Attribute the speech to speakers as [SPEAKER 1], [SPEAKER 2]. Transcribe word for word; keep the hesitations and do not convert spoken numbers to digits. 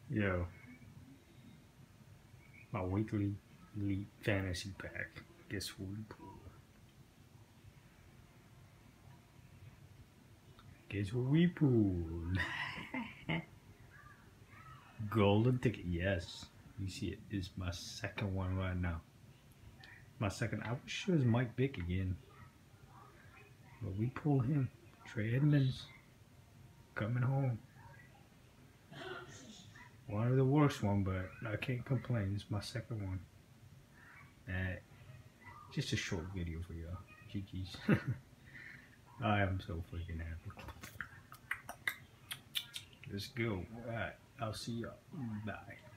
[SPEAKER 1] Yo, my weekly elite fantasy pack. Guess who we pull? Guess who we pulled? Golden ticket, yes. You see it is my second one right now. My second, I wish it was Mike Vick again. But we pull him. Trey Edmonds coming home. One of the worst one, but I can't complain. It's my second one. Uh, just a short video for y'all. G G's. I am so freaking happy. Let's go. Alright, I'll see y'all. Bye.